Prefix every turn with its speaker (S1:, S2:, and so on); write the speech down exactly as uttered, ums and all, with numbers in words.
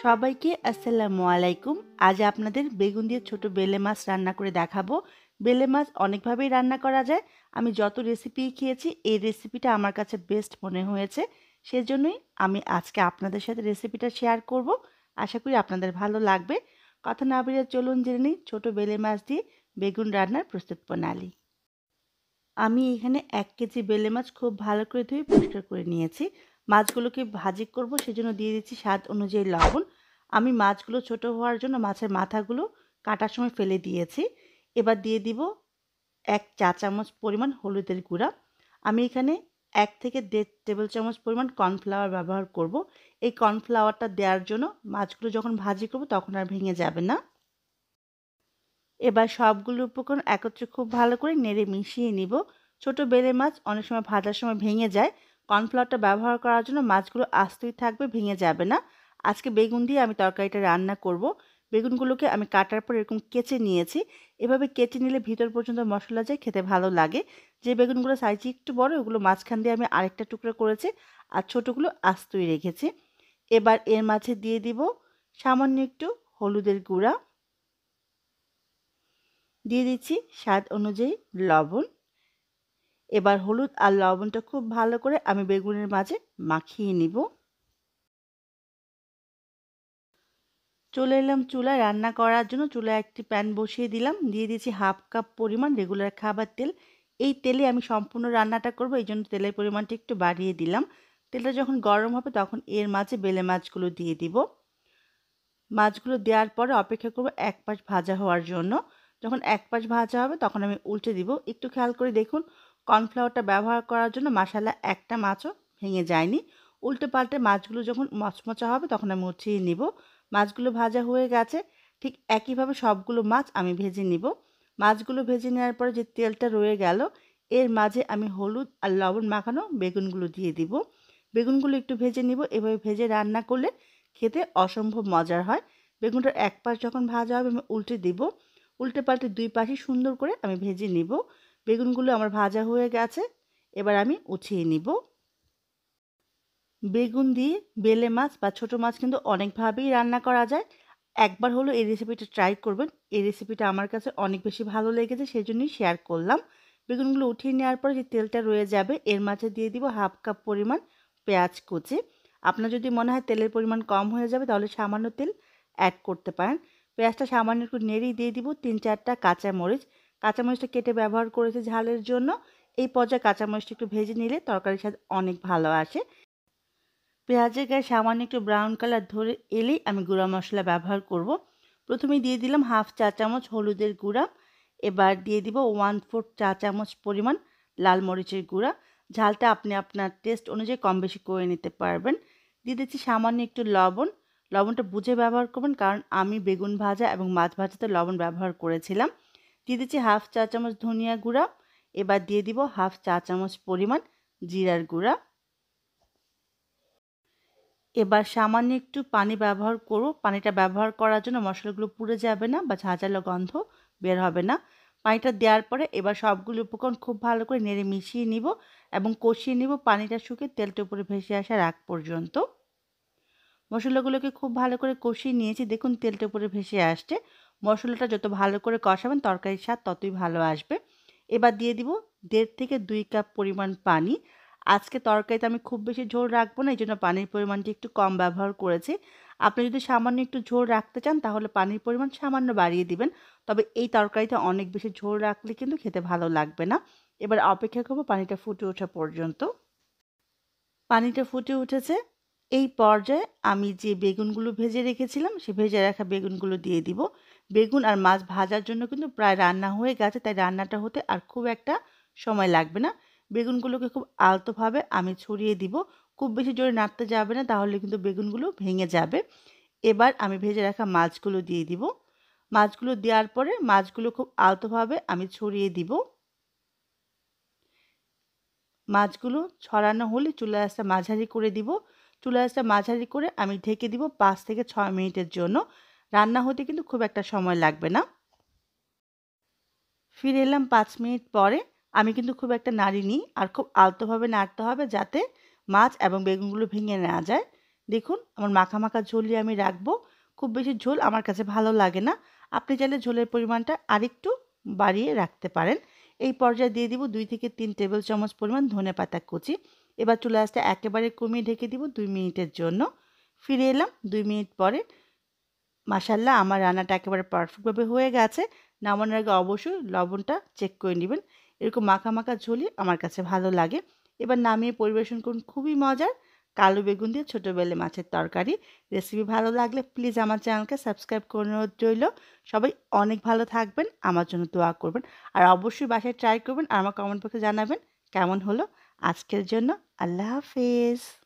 S1: সবাইকে আসসালামু আলাইকুম। আজ আপনাদের বেগুন দিয়ে ছোট বেলে মাছ রান্না করে দেখাবো। বেলে মাছ অনেকভাবেই রান্না করা যায়। আমি যত রেসিপি খেয়েছি এই রেসিপিটা আমার কাছে বেস্ট মনে হয়েছে, সেজন্যই আমি আজকে আপনাদের সাথে রেসিপিটা শেয়ার করব। আশা করি আপনাদের ভালো লাগবে। কথা না বাড়িয়ে চলুন জেনে নিই ছোট বেলে মাছ দিয়ে বেগুন রান্নার প্রস্তুত প্রণালী। আমি এখানে এক কেজি বেলে মাছ খুব ভালো করে ধুয়ে পরিষ্কার করে নিয়েছি। মাছগুলোকে ভাজি করব, সেজন্য দিয়ে দিচ্ছি স্বাদ অনুযায়ী লবণ। আমি মাছগুলো ছোট হওয়ার জন্য মাছের মাথাগুলো কাটার সময় ফেলে দিয়েছি। এবার দিয়ে দিব এক চা চামচ পরিমাণ হলুদের গুঁড়া। আমি এখানে এক থেকে দেড় টেবিল চামচ পরিমাণ কর্নফ্লাওয়ার ব্যবহার করব। এই কর্নফ্লাওয়ারটা দেওয়ার জন্য মাছগুলো যখন ভাজি করব তখন আর ভেঙে যাবে না। এবার সবগুলো উপকরণ একত্রে খুব ভালো করে নেড়ে মিশিয়ে নিব। ছোট বেলে মাছ অনেক সময় ভাজার সময় ভেঙে যায়। কর্নফ্লাওয়ারটা ব্যবহার করার জন্য মাছগুলো আস্তই থাকবে, ভেঙে যাবে না। আজকে বেগুন দিয়ে আমি তরকারিটা রান্না করব। বেগুনগুলোকে আমি কাটার পর এরকম কেচে নিয়েছি। এভাবে কেটে নিলে ভিতর পর্যন্ত মশলা যায়, খেতে ভালো লাগে। যে বেগুনগুলো সাইজে একটু বড় ওগুলো মাঝখান দিয়ে আমি আরেকটা টুকরো করেছি, আর ছোটোগুলো আস্তই রেখেছি। এবার এর মাঝে দিয়ে দিব সামান্য একটু হলুদের গুঁড়া, দিয়ে দিচ্ছি স্বাদ অনুযায়ী লবণ। এবার হলুদ আর লবণটা খুব ভালো করে আমি বেগুনের মাঝে মাখিয়ে নিব। চলে এলাম চুলায় রান্না করার জন্য। চুলায় একটি প্যান বসিয়ে দিলাম, দিয়ে দিচ্ছি হাফ কাপ পরিমাণ রেগুলার খাবার তেল। এই তেলে আমি সম্পূর্ণ রান্নাটা করব, এই জন্য তেলের পরিমাণটা একটু বাড়িয়ে দিলাম। তেলটা যখন গরম হবে তখন এর মাঝে বেলে মাছগুলো দিয়ে দিব। মাছগুলো দেওয়ার পরে অপেক্ষা করব এক পাশ ভাজা হওয়ার জন্য। যখন এক পাশ ভাজা হবে তখন আমি উল্টে দিব। একটু খেয়াল করে দেখুন, কর্নফ্লাওয়ারটা ব্যবহার করার জন্য মশলা একটা মাছও ভেঙে যায়নি। উল্টে পাল্টে মাছগুলো যখন মচমচা হবে তখন আমি উঠিয়ে নিব। মাছগুলো ভাজা হয়ে গেছে। ঠিক একইভাবে সবগুলো মাছ আমি ভেজে নিব। মাছগুলো ভেজে নেওয়ার পরে যে তেলটা রয়ে গেল এর মাঝে আমি হলুদ আর লবণ মাখানো বেগুনগুলো দিয়ে দিব। বেগুনগুলো একটু ভেজে নিব। এভাবে ভেজে রান্না করলে খেতে অসম্ভব মজার হয়। বেগুনটার এক পাশ যখন ভাজা হবে আমি উল্টে দিব। উল্টে পাল্টে দুই পাশই সুন্দর করে আমি ভেজে নিব। বেগুনগুলো আমার ভাজা হয়ে গেছে, এবার আমি উঠিয়ে নিব। বেগুন দিয়ে বেলে মাছ বা ছোটো মাছ কিন্তু অনেকভাবেই রান্না করা যায়। একবার হলো এই রেসিপিটা ট্রাই করবেন। এই রেসিপিটা আমার কাছে অনেক বেশি ভালো লেগেছে, সেজন্যই শেয়ার করলাম। বেগুনগুলো উঠিয়ে নেওয়ার পরে যে তেলটা রয়ে যাবে এর মাঝে দিয়ে দিব হাফ কাপ পরিমাণ পেঁয়াজ কুচি। আপনার যদি মনে হয় তেলের পরিমাণ কম হয়ে যাবে তাহলে সামান্য তেল অ্যাড করতে পারেন। পেঁয়াজটা সামান্য একটু নেড়েই দিয়ে দিব তিন চারটা কাঁচামরিচ। কাঁচামরিচটা কেটে ব্যবহার করেছি ঝালের জন্য। এই পর্যায়ে কাঁচামরিচটা একটু ভেজে নিলে তরকারির স্বাদ অনেক ভালো আসে। পেঁয়াজের গায়ে সামান্য একটু ব্রাউন কালার ধরে এলেই আমি গুঁড়া মশলা ব্যবহার করব। প্রথমেই দিয়ে দিলাম হাফ চা চামচ হলুদের গুঁড়া। এবার দিয়ে দিব ওয়ান ফোর্থ চা চামচ পরিমাণ লাল মরিচের গুঁড়া। ঝালটা আপনি আপনার টেস্ট অনুযায়ী কম বেশি করে নিতে পারবেন। দিয়ে দিচ্ছি সামান্য একটু লবণ। লবণটা বুঝে ব্যবহার করবেন, কারণ আমি বেগুন ভাজা এবং মাছ ভাজাতে লবণ ব্যবহার করেছিলাম। দিয়ে দিচ্ছি হাফ চা চামচ ধনিয়া গুঁড়া। এবার দিয়ে দিব হাফ চা চামচ পরিমাণ জিরার গুঁড়া। এবার সামান্য একটু পানি ব্যবহার করব। পানিটা ব্যবহার করার জন্য মশলাগুলো পুড়ে যাবে না বা ঝাঁঝালো গন্ধ বের হবে না। পানিটা দেওয়ার পরে এবার সবগুলো উপকরণ খুব ভালো করে নেড়ে মিশিয়ে নিব এবং কষিয়ে নিব পানিটা শুকিয়ে তেলটা উপরে ভেসে আসার আগ পর্যন্ত। মশলাগুলোকে খুব ভালো করে কষিয়ে নিয়েছি, দেখুন তেলটা উপরে ভেসে আসছে। মশলাটা যত ভালো করে কষাবেন তরকারির স্বাদ ততই ভালো আসবে। এবার দিয়ে দিব দেড় থেকে দুই কাপ পরিমাণ পানি। আজকে তরকারিতে আমি খুব বেশি ঝোল রাখবো না, এই জন্য পানির পরিমাণটি একটু কম ব্যবহার করেছি। আপনি যদি সামান্য একটু ঝোল রাখতে চান তাহলে পানির পরিমাণ সামান্য বাড়িয়ে দিবেন। তবে এই তরকারিতে অনেক বেশি ঝোল রাখলে কিন্তু খেতে ভালো লাগবে না। এবার অপেক্ষা করব পানিটা ফুটে ওঠা পর্যন্ত। পানিটা ফুটে উঠেছে। এই পর্যায়ে আমি যে বেগুনগুলো ভেজে রেখেছিলাম সে ভেজে রাখা বেগুনগুলো দিয়ে দিব। বেগুন আর মাছ ভাজার জন্য কিন্তু প্রায় রান্না হয়ে গেছে, তাই রান্নাটা হতে আর খুব একটা সময় লাগবে না। বেগুনগুলোকে খুব আলতোভাবে আমি ছড়িয়ে দিব। খুব বেশি জোরে নাড়তে যাবে না, তাহলে কিন্তু বেগুনগুলো ভেঙে যাবে। এবার আমি ভেজে রাখা মাছগুলো দিয়ে দিব। মাছগুলো দেওয়ার পরে মাছগুলো খুব আলতোভাবে আমি ছড়িয়ে দিব। মাছগুলো ছড়ানো হলে চুলা আঁচটা মাঝারি করে দিব। চুলা আঁচটা মাঝারি করে আমি ঢেকে দিব পাঁচ থেকে ছয় মিনিটের জন্য। রান্না হতে কিন্তু খুব একটা সময় লাগবে না। ফিরে এলাম পাঁচ মিনিট পরে। আমি কিন্তু খুব একটা নাড়িনি, আর খুব আলতোভাবে নাড়তে হবে যাতে মাছ এবং বেগুনগুলো ভেঙে না যায়। দেখুন আমার মাখা মাখা ঝোলই আমি রাখবো। খুব বেশি ঝোল আমার কাছে ভালো লাগে না। আপনি চাইলে ঝোলের পরিমাণটা আরেকটু বাড়িয়ে রাখতে পারেন। এই পর্যায়ে দিয়ে দিব দুই থেকে তিন টেবিল চামচ পরিমাণ ধনেপাতা কুচি। এবার চুলা আঁচটা একেবারে কমিয়ে ঢেকে দিব দুই মিনিটের জন্য। ফিরে এলাম দুই মিনিট পরে। মাশাআল্লাহ আমার রান্নাটা একেবারে পারফেক্টভাবে হয়ে গেছে। নামানোর আগে অবশ্যই লবণটা চেক করে নেবেন। এরকম মাখা মাখা ঝোলই আমার কাছে ভালো লাগে। এবার নামিয়ে পরিবেশন করুন খুবই মজার কালো বেগুন দিয়ে ছোটো বেলে মাছের তরকারি। রেসিপি ভালো লাগলে প্লিজ আমার চ্যানেলকে সাবস্ক্রাইব করে রইল। সবাই অনেক ভালো থাকবেন, আমার জন্য দোয়া করবেন। আর অবশ্যই বাসায় ট্রাই করবেন আর আমার কমেন্ট বক্সে জানাবেন কেমন হলো। আজকের জন্য আল্লাহ হাফেজ।